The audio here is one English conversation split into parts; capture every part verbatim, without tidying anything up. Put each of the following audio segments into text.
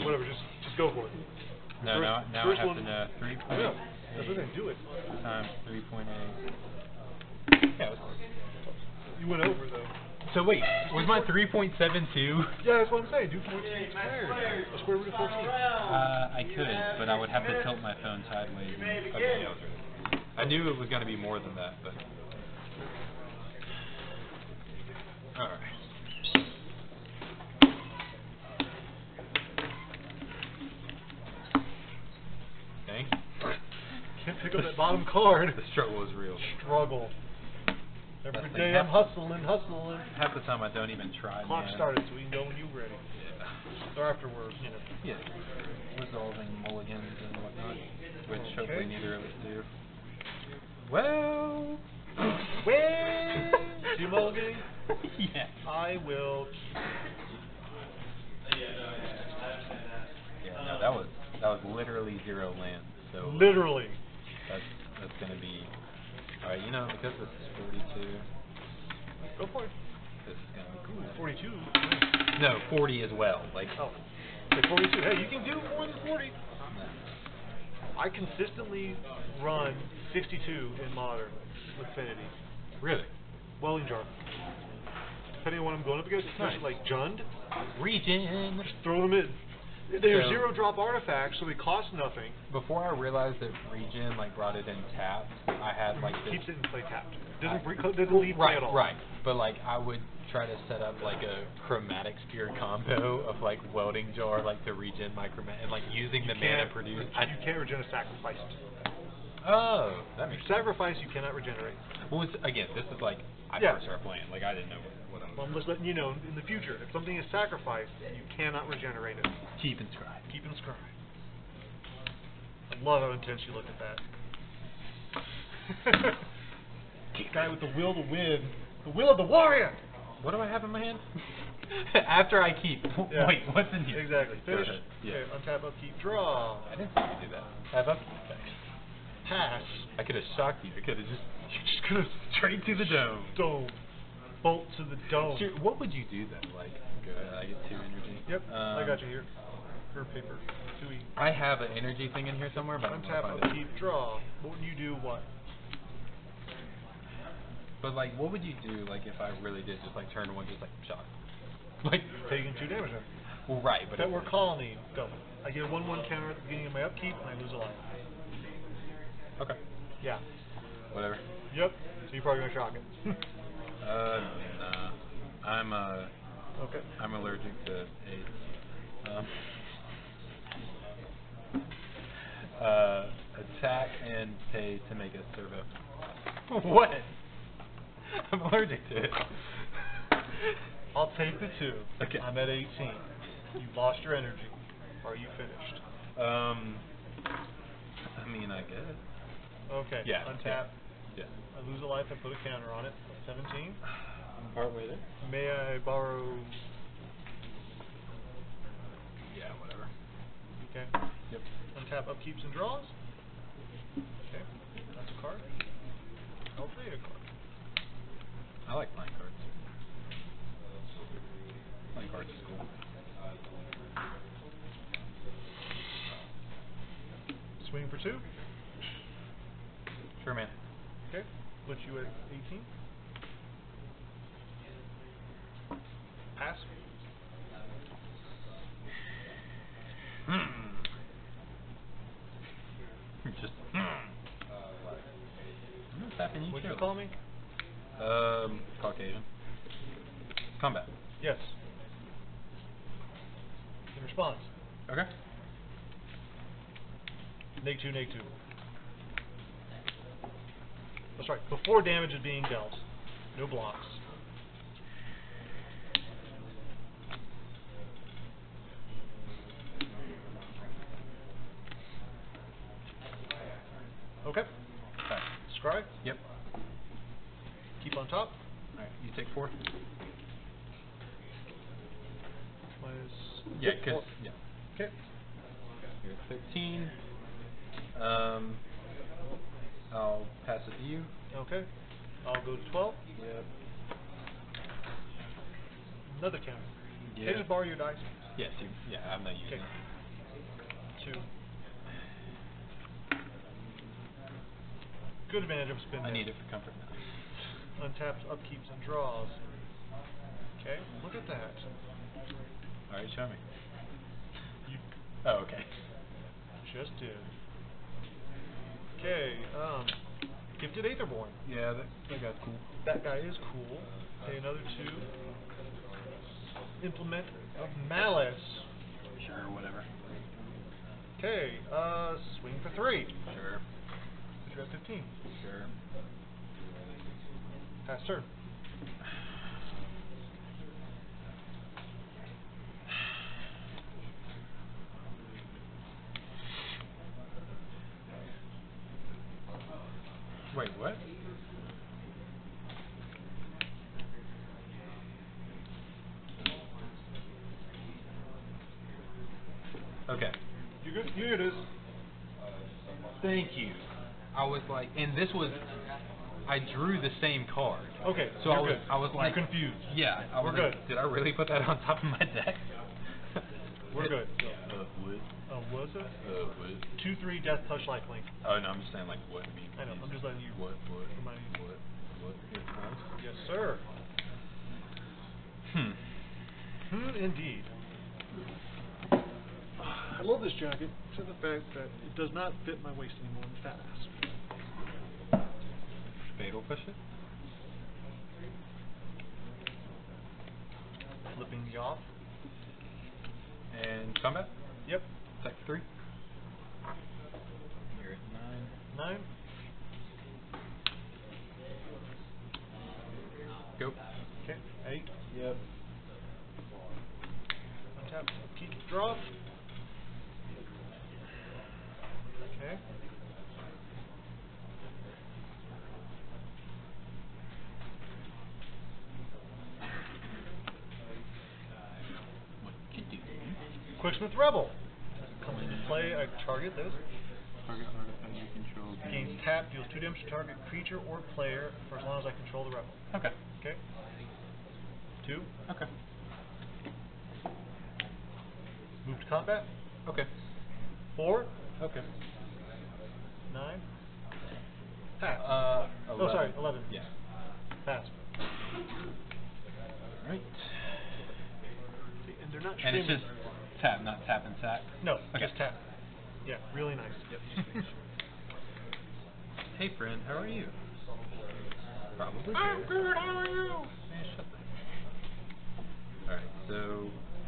whatever. Just just go for it. No, first, now, now first I have one, to know three I point know. That's what they do it. times three point eight. Yeah. You went over though. So wait, was mine three point seven two? Yeah, that's what I'm saying. Do fourteen squared. A square root of fourteen. Uh, I could, but I would have to tilt my phone sideways. And, okay, yeah, I was right. I knew it was going to be more than that, but. All right. Okay. Can't pick up that bottom card. The struggle is real. Struggle. Every That's day like I'm hustling, hustling. Half the time I don't even try. Clock man. started, so we can go when you're ready. Yeah. Or afterwards, you know. Yeah. Resolving mulligans and whatnot, which Okay. hopefully neither of us do. Well. Well. Do you mulligan? Yeah. I will. Yeah. No, that was that was literally zero land. So. Literally. That's that's gonna be. All right. You know, because this is forty-two. Go for it. This is gonna be cool. forty-two. No, forty as well. Like. Oh. Okay, forty-two. Hey, you can do more than forty. No. I consistently run sixty-two in Modern with Affinity. Really? Welding jar. Depending on what I'm going up against, especially Nice. like Jund, Regen. just throw them in. They're So- zero drop artifacts, so they cost nothing. Before I realized that Regen like brought it in tapped, I had like this. Keeps it in play tapped. Doesn't bre- doesn't leave play Right, at all. right. But like I would try to set up like a chromatic spear combo of like welding jar, like the regen micromat, and like using the You mana can't- produced. You can't regenerate sacrifice. Oh, that If makes you sacrifice, you cannot regenerate. Well, it's, again, this is like I Yeah. first started playing. Like I didn't know what, what I Well, I'm was. just letting you know in the future, if something is sacrificed, you cannot regenerate it. Keep and scribe. Keep and scribe. I love how intense you look at that. Guy with the will to win. The will of the warrior! What do I have in my hand? After I keep. Yeah. Wait, what's in here? Exactly. Go Finish. ahead. Yeah. Okay, untap, upkeep, draw. I didn't think you do that. Have up effects. Pass. I could have shocked you. I could have just. You just could have straight to the dome. Dome. Bolt to the dome. Sure, what would you do then? Like, go ahead, I get two energy. Yep, Um, I got you here. Her paper. Two E. I have an energy thing in here somewhere, but I don't know Untap, if I find it. upkeep, draw. What would you do? What? But like, what would you do like if I really did just like turn one, just like shock? Like, Taking two damage then. well, right, but If that it- were colony, go. I get a one one counter at the beginning of my upkeep, and I lose a life. okay, Yeah. whatever. Yep. So you're probably gonna shock it. Uh, nah, I'm uh, Okay. I'm allergic to AIDS. Um, uh, attack and pay to make a servo. What? I'm allergic to it. I'll take the two. Okay. I'm at eighteen. You lost your energy. Are you finished? Um, I mean, I guess. Okay. Yeah. Untap. Yeah. I lose a life. I put a counter on it. seventeen. Partway there. May I borrow? Yeah, whatever. Okay. Yep. Untap, upkeeps and draws. Okay. That's a card. I'll trade a card. I like playing cards. Playing cards is cool. Swing for two. Sure, man. Okay. Put you at eighteen. Pass. Hmm. Just. Hmm. What's happening? What'd you call me? Um, Caucasian. Combat. Yes. In response. Okay. Neg two, neg two. That's right. Before damage is being dealt. No blocks. Okay. Okay. Scribe. Yep. Keep on top. Alright, you take four? Minus. Yeah, Yep, because. four. Yeah. Okay. You're at thirteen. Um, I'll pass it to you. Okay. I'll go to twelve. Yep. Another counter. Yeah. Can I just borrow your dice? Yes, you, yeah, I'm not using Okay. it. Two. Good advantage of spin. I there. need it for comfort now. Untaps, upkeeps, and draws. Okay, look at that. Alright, show me. You Oh, okay. just did. Okay, um, Gifted Aetherborn. Yeah, that, that guy's cool. That guy is cool. Okay, another two. Implement of Malice. Sure, whatever. Okay, uh, swing for three. Sure. You're at fifteen. Sure. Pass turn. Wait, what? Okay. You're good. Here it is. Thank you. I was like, and this was, I drew the same card. Okay, So you're I was, good. I was like, You're confused. Yeah, I was We're like, good. did I really put that on top of my deck? We're It- good. Uh, wood. Uh, was it? Uh, wood. Two, three, Death Touch, Lifelink. Oh no, I'm just saying like what. I mean, I know, I'm just letting you What? What? remind you. What? What? Here it comes. Yes, sir. Hmm. Hmm, indeed. I love this jacket, except the fact that it does not fit my waist anymore. I'm fat ass. Fatal push it. Flipping the off. And combat. Yep. Attack three. You're at nine. Nine. Go. Okay. Eight. Yep. Untap. Keep. Draw. Okay. What can do? Quicksmith Rebel. Comes into play. I target this. Target artifact you control. Gains tap. Deals two damage to target creature or player for as long as I control the rebel. Okay. Okay. Two. Okay. Move to combat. Okay. Four. Okay. Nine. Pass. Uh. Oh, sorry. Eleven. Yeah. Pass. Right. And they're not And it's streaming. just tap, not tap and sack. No, Okay. just tap. Yeah, really nice. Yep. Hey friend, how are you? Probably I'm good. good. How are you? Man, shut the. Alright, so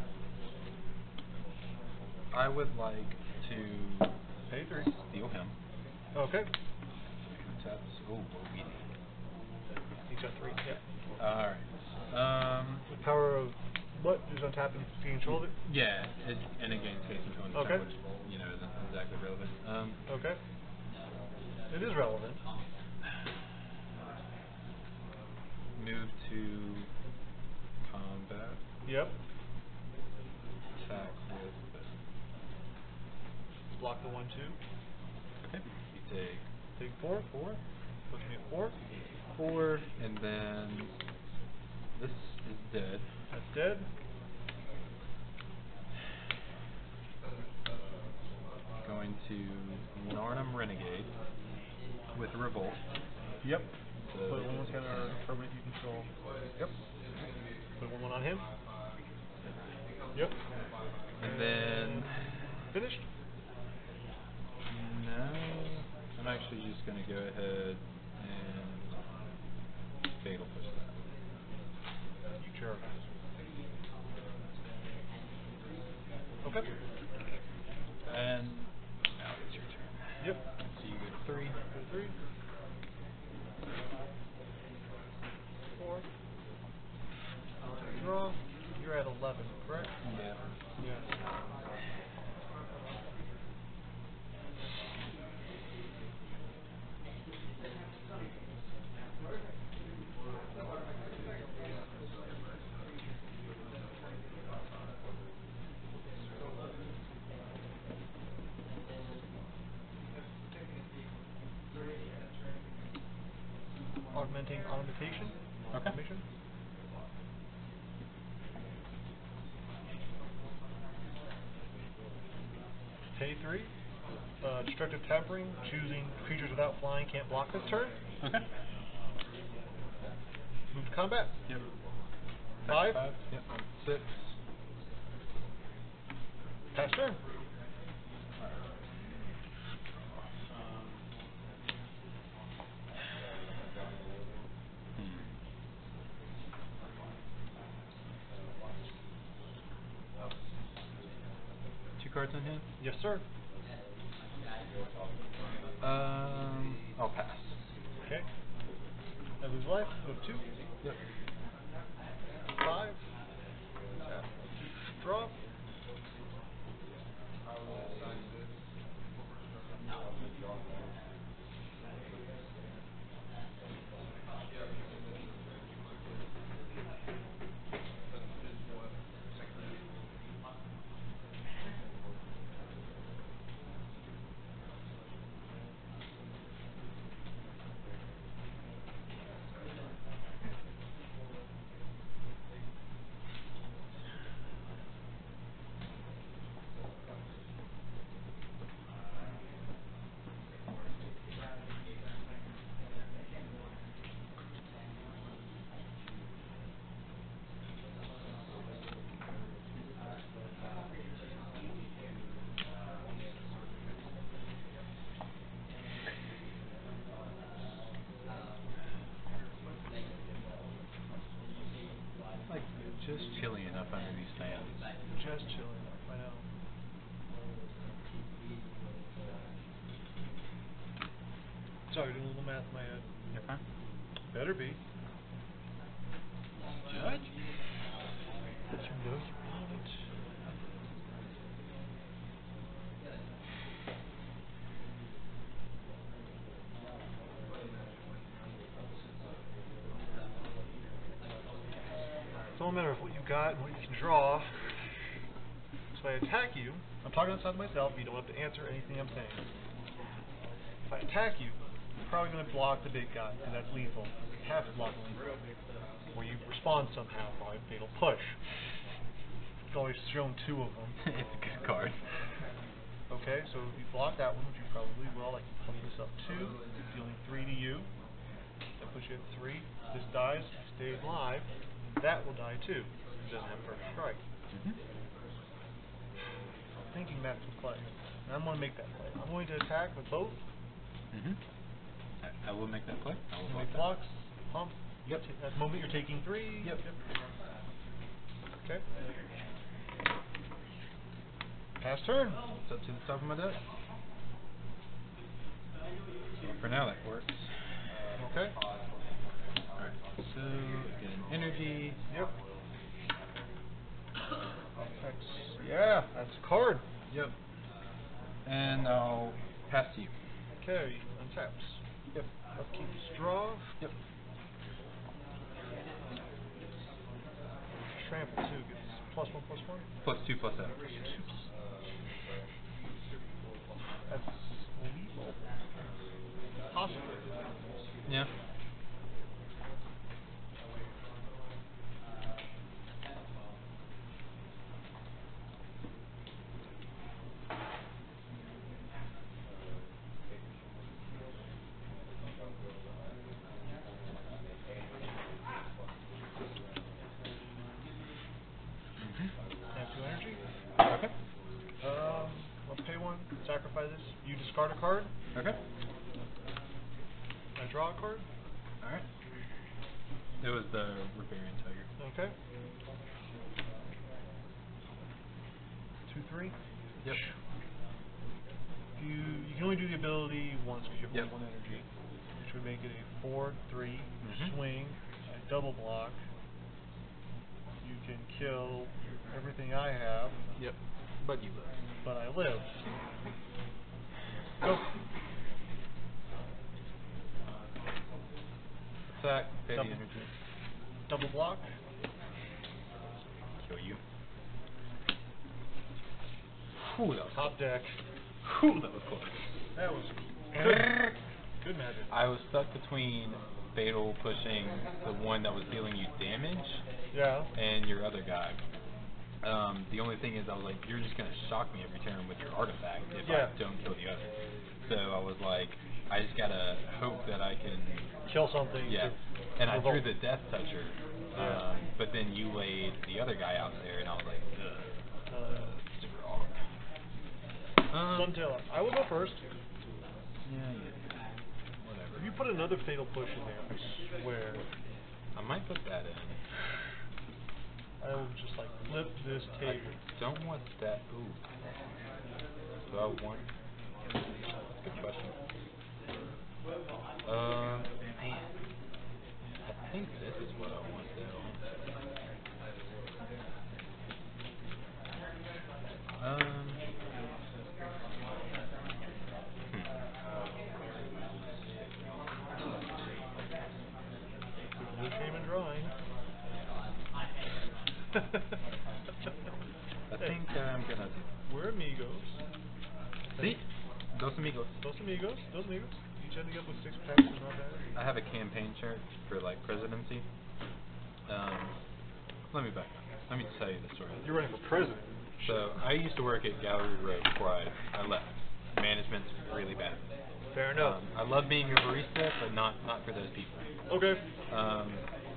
I would like to Pay three. steal him. Okay. Taps. Oh, what we need. He's got three. Yeah. Alright. Um. The power of what is on tap and being controlled it? Yeah, it, and it gains face control, and Okay. which you know isn't exactly relevant. Um. Okay. It is relevant. Move to combat. Yep. Attack with this. Block the one two. Okay. You take Take four. four, Puts me at four. four, and then this is dead. That's dead. Going to Narnum Renegade with Revolt. Yep. So Put one one counter on a permanent you control. Yep. Put one one on him. Yep. And then Finished. no, I'm actually just going to go ahead and fatal push that. You jerk. Okay. And now it's your turn. Yep. So you go to three. Go to three. Four. Draw. You're at eleven, correct? Yeah. Yeah. Augmenting augmentation. Okay. Augmentation. Pay three. Uh, destructive tampering. Choosing creatures without flying can't block this turn. Okay. Move to combat. Yep. Five. Five. Yep. Six. Pass turn. Two cards in hand? Yes, sir. Um, I'll pass. Okay. I lose life. Move two. Yep. Five. Tap. Draw. Like, just chilly enough under these fans. Just chilling. I know. Sorry, doing a little math in my head. You're fine. Better be. Judge? You know you want it. It's all a matter of what you got and what you can draw. So I attack you. I'm talking outside myself. You don't have to answer anything I'm saying. If I attack you, you're probably going to block the big guy, and that's lethal. You have to block lethal. Or you respond somehow by fatal push. It's always shown two of them. It's a good card. Okay, so if you block that one, which you probably will, I can play this up two, dealing three to you. That puts you at three. This dies, stays alive. That will die too. It doesn't have first strike. Mm-hmm. I'm thinking that's the play. And I'm going to make that play. I'm going to attack with both. Mm-hmm. I, I will make that play. I will You block make that. blocks. Pump. Yep. At the moment you're taking three. Yep. Okay. Pass turn. It's up to the top of my deck. So for now that works. Okay. Alright, so get an energy. Yep. That's, yeah, that's a card. Yep. And I'll pass to you. Okay, untaps. Yep. Upkeep straw. Yep. Trample two gets plus one, plus one. Plus two, plus that. That's lethal. Possibly. Yeah. Have two energy. Okay. Um, let's pay one. Sacrifice this. You discard a card. Okay. I draw a card. Alright. It was the Riparian Tiger. Okay. Two, three. Yep. You you can only do the ability once because you have Yep. only one energy, which would make it a four, three Mhm. swing, a double block. You can kill everything I have, Yep. But you live. but I live. Go. Attack, pay the Double. energy. Double block. Kill you. Whew, that was Top deck. Whew, that was close. That was good. Good magic. I was stuck between fatal pushing the one that was dealing you damage Yeah. and your other guy. Um, the only thing is, I was like, you're just gonna shock me every turn with your artifact if Yeah. I don't kill the other. So I was like, I just gotta hope that I can Kill something. Yeah. to And I drew revolt. the Death Toucher, Yeah. um, but then you laid the other guy out there, and I was like, ugh, Uh, it's wrong. Um, Suntail. I will go first. yeah, yeah. Whatever. If you put another fatal push in there, I swear, I might put that in. I will just like flip this I table. don't want that. Ooh. Do I want? Good question. Um, man. I think this is what I want though. Um. No shame in drawing. I think I'm gonna We're amigos. see. Dos amigos. Dos amigos. Dos amigos. Each ending up with six packs is not bad. I have a campaign chart for like presidency. Um, let me back up. Let me tell you the story. You're running for president. So I used to work at Gallery Row before I, I left. Management's really bad. Fair enough. Um, I love being a barista, but not not for those people. Okay. Um,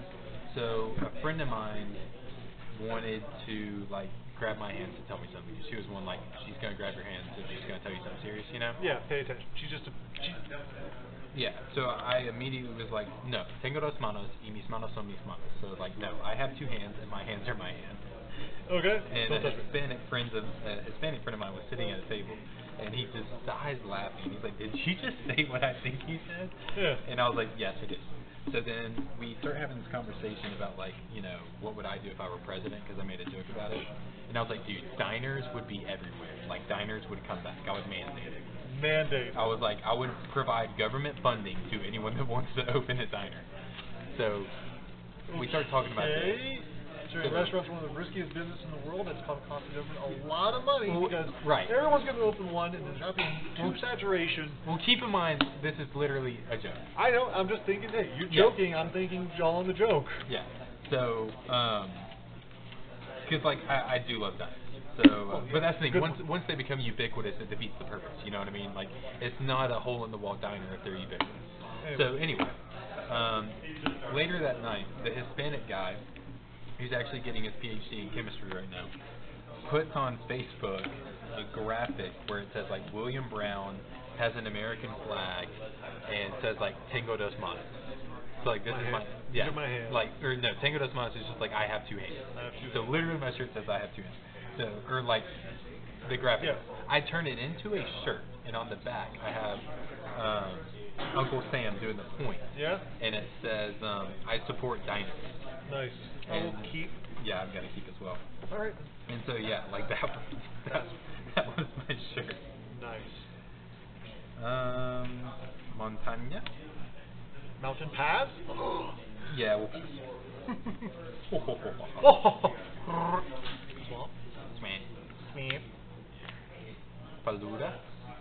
so a friend of mine wanted to like grab my hands and tell me something. She was one like she's gonna grab your hands if she's gonna tell you something serious, you know? Yeah, pay attention. She's just a. She, Yeah. So I immediately was like, no, tengo dos manos y mis manos son mis manos. So like, no, I have two hands and my hands are my hands. okay. And Don't a touch me. Hispanic friend of a Hispanic friend of mine was sitting at a table, and he just dies laughing. He's like, "Did you just say what I think you said?" Yeah. And I was like, "Yes, I did." So then we start having this conversation about like, you know, what would I do if I were president? Because I made a joke about it, and I was like, "Dude, diners would be everywhere. Like diners would come back. I would mandate it." Mandate. I was like, I would provide government funding to anyone that wants to open a diner. So we started talking about this. Okay. So So- restaurants are one of the riskiest business in the world. That's probably costing the government a lot of money Well, because right. everyone's going to open one and there's not being too Well- saturation. Well, keep in mind, this is literally a joke. I know. I'm just thinking. Hey, you're Yeah. joking. I'm thinking y'all on the joke. Yeah. So, um, because like I, I do love diners. So, uh, Oh, yeah. but that's the thing. Good Once one. once they become ubiquitous, it defeats the purpose. You know what I mean? Like it's not a hole in the wall diner if they're ubiquitous. Anyway. So anyway, um, later that night, the Hispanic guy, who's actually getting his PhD in chemistry right now, puts on Facebook a graphic where it says like William Brown has an American flag and says like Tengo dos manos. So like this My is my hand. yeah These are my hands. like or no Tengo dos manos is just like I have two hands. I have two so hands. literally my shirt says I have two hands. So or like the graphic. Yeah. I turn it into a shirt and on the back I have um, Uncle Sam doing the point. Yeah. And it says um, I support diners. Nice. I will And- keep. Yeah, I'm gonna keep as well. All right. And so yeah, like that was that, that was my shirt. Nice. Um, Montaña. Mountain pass. Yeah. Well, oh. Swamp. Smash. Swamp. Palura.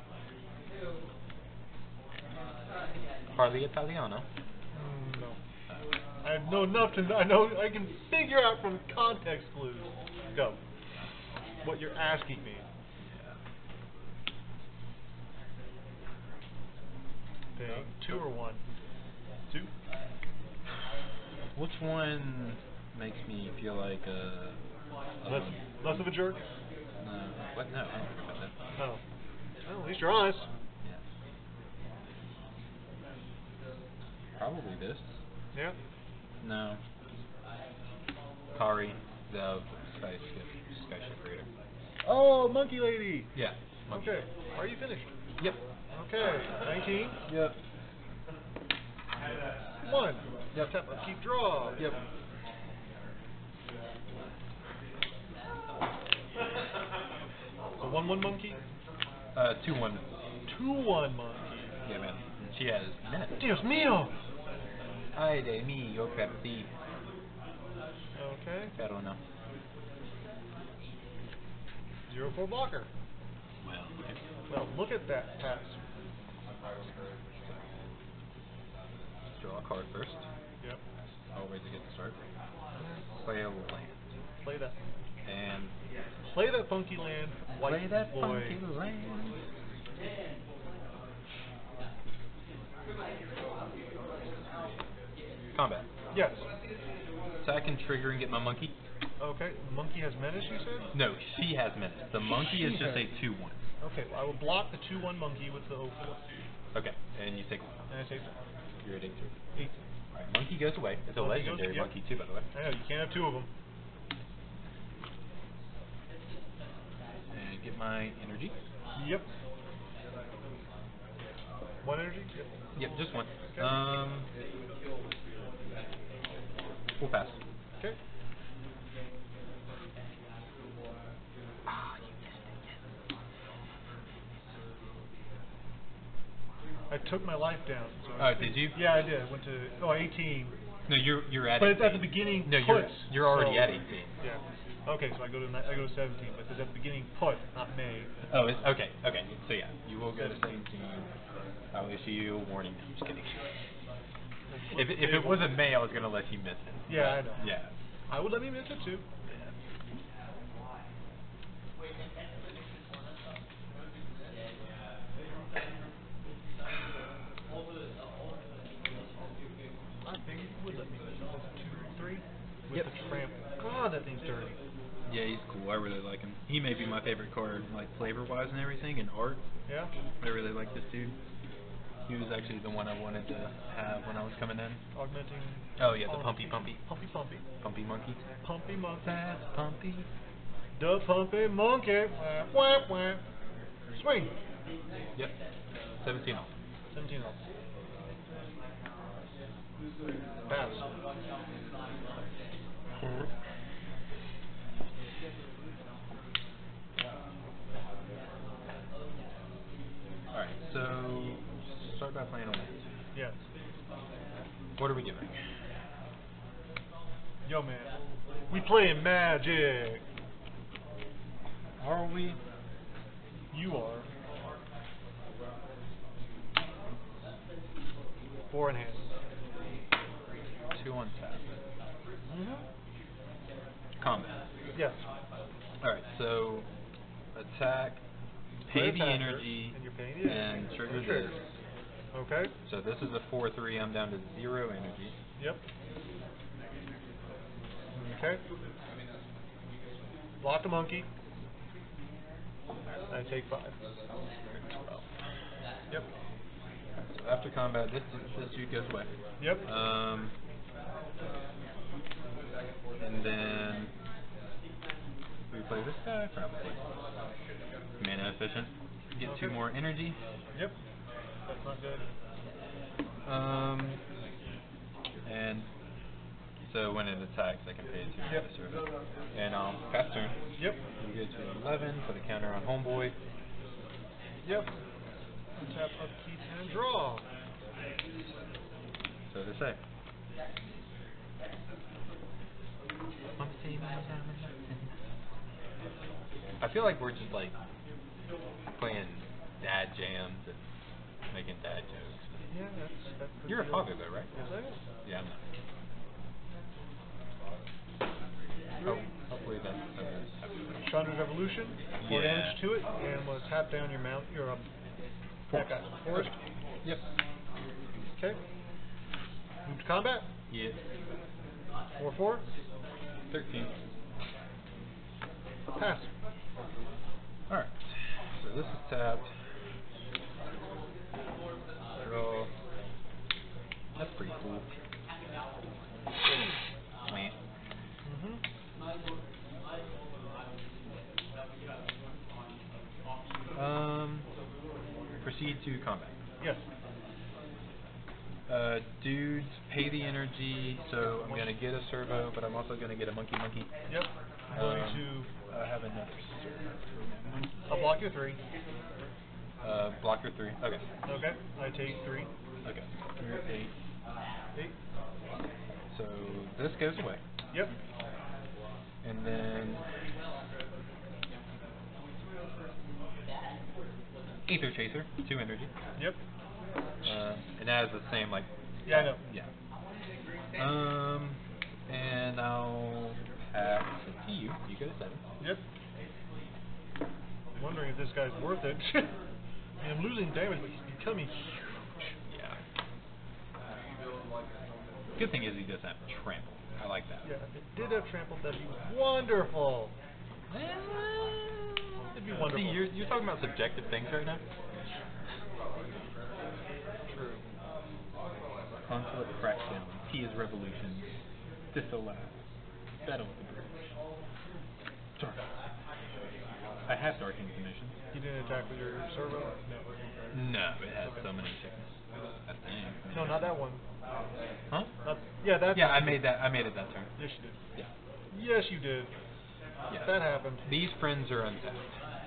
Parli Italiano. Mm, no. I know enough to. I know. I can figure out from context clues. Go. What you're asking me. Dang. Two or one. Two. Which one makes me feel like a? Less, less of a jerk. No. What? No, I don't think about that. No. Well, at least you're honest. Yeah. Probably this. Yeah. No. Kari, the Sky Skyship Raider. Oh, monkey lady. Yeah. Monkey. Okay. Are you finished? Yep. Okay. Nineteen. Yep. One. Yep. Tap, keep draw. Yep. So one one monkey. Uh, two one. Two one monkey. Yeah, man. She has net. Dios mío. Ay de mí, yo perdí. Okay. Pero no. Zero four blocker. Well, okay. Well, look at that pass. Draw a card first. Yep. Always a good start. Play a land. Play that. And play that funky land, white play that boy. funky land. Combat. Yes. Attack and trigger and get my monkey. Okay. Monkey has menace, you said? No, she has menace. The monkey is just a two one. Okay, well, I will block the two one monkey with the oh four. Okay, and you take one. And I take You're at eight two. eight. Alright, monkey goes away. It's a Monkey legendary goes- yep. monkey too, by the way. I know, you can't have two of them. And get my energy. Yep. One energy? Yep. Yep, just one. Okay. Um, we'll pass. Okay. I took my life down. So Oh, did you? Yeah, I did. I went to, oh, eighteen. No, you're you're at. But it's at the eighteen. beginning. No, you're puts, you're already so- at eighteen. Yeah. Okay, so I go to ni- I go to seventeen, but it's at the beginning put, not May. Oh, it's, okay, okay. So yeah, you will go to seventeen. I'll issue you a warning. I'm just kidding. If if it was a May, I was gonna let you miss it. Yeah, I But, know. Yeah. I would let me miss it too. I think it would let me miss it. Two, three. With Yep. the tramp. God, that thing's dirty. Yeah, he's cool. I really like him. He may be my favorite card, like flavor-wise and everything, and art. Yeah. I really like this dude. He was actually the one I wanted to have when I was coming in. Augmenting. Oh yeah, the all Pumpy the- Pumpy. Pumpy Pumpy. Pumpy monkey. Pumpy monkey. That's Pumpy. The Pumpy monkey. Wah, wah, wah. Swing. Yep. seventeen off. seventeen off. Pass. Alright, so start by playing a land. Yes. What are we doing? Yo, man. We playing Magic. Are we? You are. Four in hand. Two on tap. Mm-hmm. Combat. Yes. Alright, so attack, pay the Attacker, energy, and you're paying the and energy. trigger Trigger. this. Okay. So this is a four three, I'm down to zero energy. Yep. Okay. Block the monkey. I take five. twelve. Yep. So after combat, this this dude goes away. Yep. Um, and then we play this guy, probably. Mana efficient. Get two Okay. more energy. Yep. That's not good. Um, and so when it attacks, I can pay it to Yep. the service. And I'll pass turn. Yep. We go to eleven, put a counter on Homeboy. Yep. Tap upkeep and draw. So they say. I feel like we're just like playing dad jams and making dad jokes. Yeah, that's that's. the You're a deal. father though, right? Yes, I am. Yeah, I'm not. Oh, hopefully that's uh, Chandra's Evolution. Four Yeah. damage to it, and was tap down your mount. Your um. Forest. that guy. Forest. Yep. Okay. Move to combat. Yeah. Four four. Thirteen. Pass. Alright. So this is tapped. Draw. That's pretty cool. Meh. Mhm. Um, proceed to combat. Yes. Uh, dudes, pay the energy, so I'm gonna get a servo, but I'm also gonna get a monkey monkey. Yep. I'm going Um, to. I have another servo. I'll block your three. Uh, blocker three. Okay. Okay. I take three. Okay. You're at eight. Eight. So this goes away. Yep. And then Ether Chaser, two energy. Yep. Uh, and that is the same, like. Yeah, I know. Yeah. Um, and I'll pass to you. You go to seven. Yep. I'm wondering if this guy's worth it. I mean, I'm losing damage, but he's becoming huge. Yeah. Good thing is he doesn't have trample. I like that. Yeah, if it did have trample, that'd be wonderful. It'd be wonderful. See, you're, you're talking about subjective things right now. True. Conflict Crackdown, T is Revolution, Disallowed, Battle with the British. Dark. I have Darkening Commission. You didn't attack with your servo? No. No, it has Okay. summoning sickness. I think. No, not that one. Huh? Not, yeah, that. Yeah, I made that. I made it that turn. Yes, you did. Yeah. Yes, you did. Yes. That happened. These friends are untapped.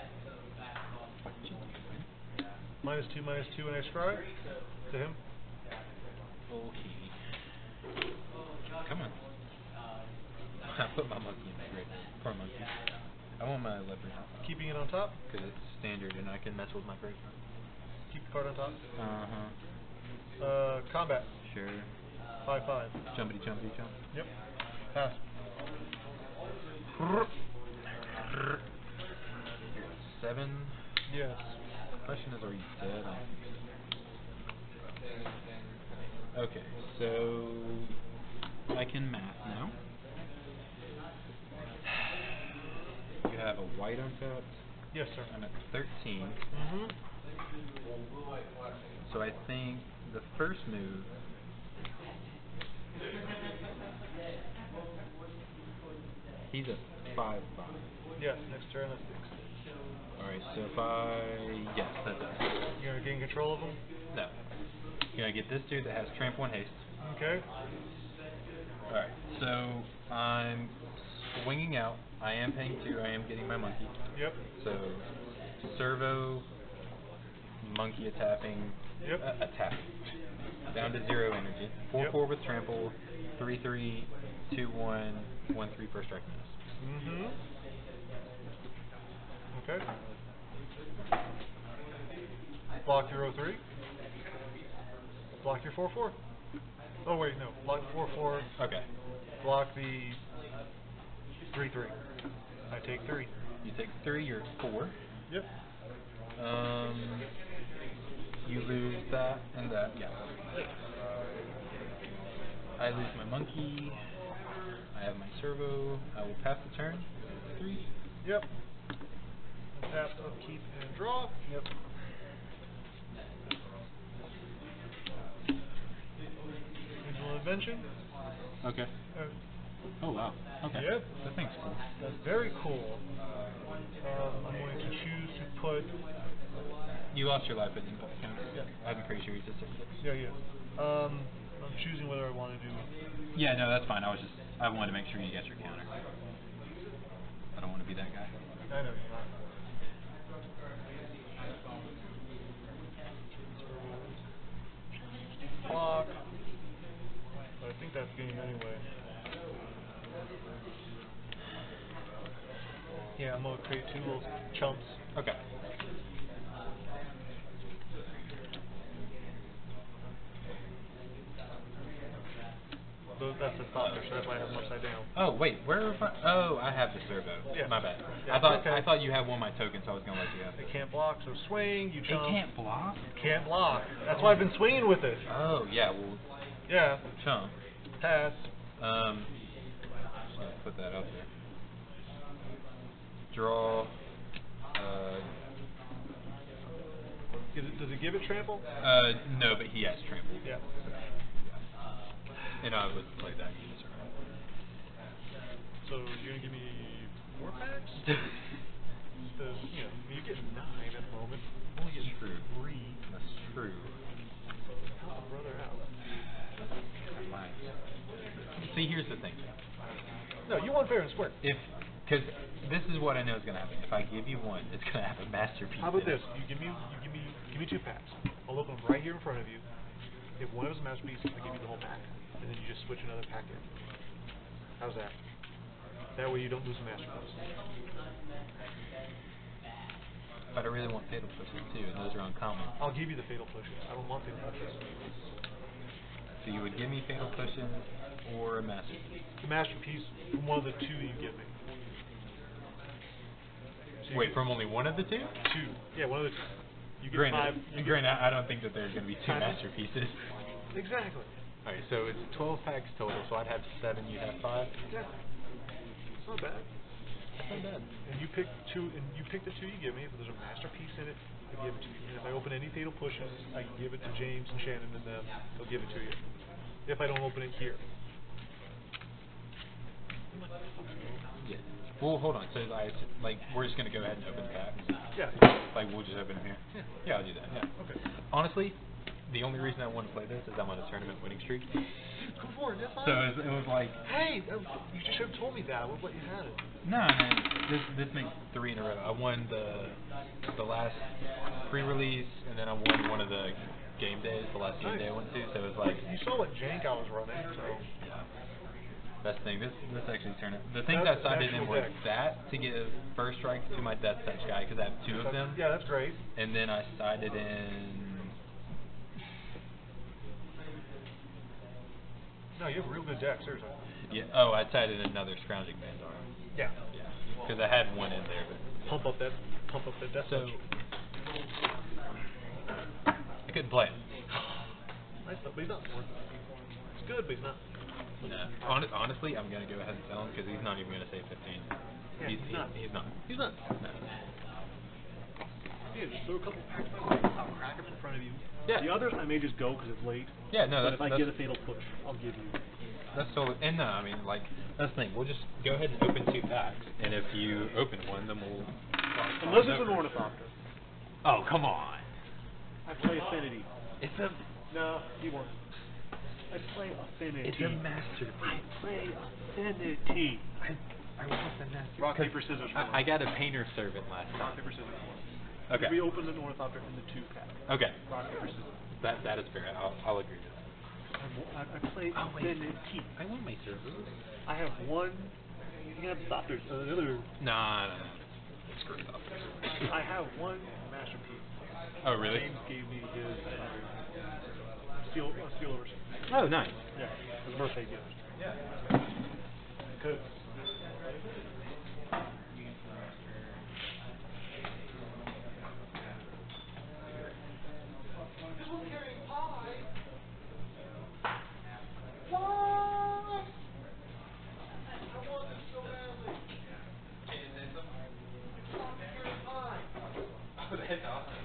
Minus two, minus two, and I scry to him. Okay. Come on. I put my monkey in the grave. Poor monkey. I want my leopard Keeping it on top. because it's standard and I can mess with my grave. Keep the card on top. Uh huh. Uh, combat. Sure. Five five. Jumpity jumpity jump. Yep. Pass. Seven. Yes. Question is, are you dead? Okay, so I can math now. You have a white untapped. Yes, sir. I'm at thirteen. Mm-hmm. So I think the first move. He's a five five. Yes. Next turn, that's six. Alright, so if I yes, that's it. You're gonna gain control of him. No. Can I get this dude that has trample and haste? Okay. Alright, so I'm swinging out. I am paying two. I am getting my monkey. Yep. So servo, monkey attacking, Yep. uh, attack. Down to zero energy. Four Yep. four with trample. Three three, two one, one three per strike miss. Mm-hmm. Okay. Block your oh three. Block your four four. Oh wait, no. Block the four four. Okay. Block the three three. I take three. You take three. You're at four. Yep. Um, you lose that and that. Yeah. I lose my monkey. I have my servo. I will pass the turn. Three. Yep. Tap, upkeep, and draw. Yep. Visual Invention. Okay. Uh, Oh wow. Okay. Yep. That thing's cool. That's very cool. Um, I'm going to choose to put. You lost your life, but didn't put the counter. Yeah. I'm pretty sure he's a six six. Yeah, yeah. Um, I'm choosing whether I want to do. Yeah, no, that's fine. I was just I wanted to make sure you got your counter. I don't want to be that guy. I know you're not. Block. But I think that's game anyway. Yeah, I'm gonna create two little chumps. Okay. Those, that's the stopper, so that's why I have them upside down. Oh wait, where? If I, oh, I have the servo. Yeah. My bad. Yeah, I thought okay. I thought you had one of my tokens, so I was gonna let you have It it. can't block, so swing, you It chump. can't block. Can't block. That's why I've been swinging with it. Oh yeah, well, Yeah. chump. Pass. Um, just gonna put that out there. Draw. Uh, Does it, does it give it trample? uh, no, but he has trample. Yeah. And I would play that. So you're gonna give me four packs? The, you know, you get nine at the moment. I'm only getting True. three. That's true. Help a brother out. I lied. See, here's the thing. No, you want fair and square. If, because this is what I know is gonna happen. If I give you one, it's gonna have a masterpiece. How about in this? it. You give me, you give me, give me two packs. I'll open them right here in front of you. If one of them is a masterpiece, I give you the whole pack, and then you just switch another pack in. How's that? That way you don't lose a masterpiece. But I really want fatal pushes too, and those are uncommon. I'll give you the fatal pushes. I don't want fatal pushes. So you would give me Fatal Potions or a masterpiece. The masterpiece from one of the two you give me. So you Wait, get from only one of the two? two. Yeah, one of the two. You get Granted, five. You granted, I don't think that there's going to be two Five. masterpieces. Get, exactly. Alright, so it's twelve packs total, so I'd have seven, you'd have five. Yeah. It's not bad. That's not bad. And you pick two, and you pick the two you give me. If there's a masterpiece in it, I give it to you. And if I open any Fatal Pushes, I can give it to James and Shannon and them. They'll give it to you. If I don't open it here. Yeah. Well, hold on. So, I, like, we're just gonna go ahead and open the packs. Yeah. Like, we'll just open them here. Yeah. Yeah, I'll do that. Yeah. Okay. Honestly, the only reason I want to play this is I'm on a tournament winning streak. Go for it. That's fine. So it was, it was like, Hey, that was, you just should have told me that. I would have let you have it. no, man, this this makes three in a row. I won the the last pre-release, and then I won one of the game days, the last game Nice. day I went to. So it was like, You saw what jank I was running, so. yeah. Best thing. This this actually turned out. The things That's I sided actual in were deck. that to give first strike to my Death Touch guy because I have two of That's- them. Yeah, that's great. And then I sided in. No, you have a real good deck, seriously. Yeah. Oh, I sided in another Scrounging Bandar. Yeah. Yeah. Because I had one in there, but Pump up that, pump up that death so touch. I couldn't play it. Nice stuff, but he's not worth it. It's good, but he's not. No. Hon- honestly, I'm gonna go ahead and tell him because he's not even gonna say fifteen. Yeah, he's, he's not. He's not. He's not. No. Yeah, just throw a couple packs my way. I'll crack them in front of you. Yeah. The others I may just go because it's late. Yeah. No. But That's if I that's, get a Fatal Push, I'll give you. that's totally. And no, I mean like that's the thing. We'll just go ahead and open two packs, and if you open one, then we'll. Unless it's an Ornithopter. Oh come on. I play Affinity. It's a. No, he won't. I play Affinity. It's a masterpiece. I play Affinity. I, I want the masterpiece. Rock, paper, scissors. I, I got a painter servant last Rock, time. paper, scissors. Okay. We opened the Ornithopter in the two pack. Okay. Rock, paper, scissors. That that is fair. I'll I'll agree with that. I, I play Oh, wait. Affinity. I want my servers. I have one. You can have Thopters. Uh, the other. Nah, nah, nah. Screw it up. I have one masterpiece. Oh really? James gave me his uh, steel uh, steel overs. Oh nice. Yeah, his birthday gift. Yeah. Cause That's awesome.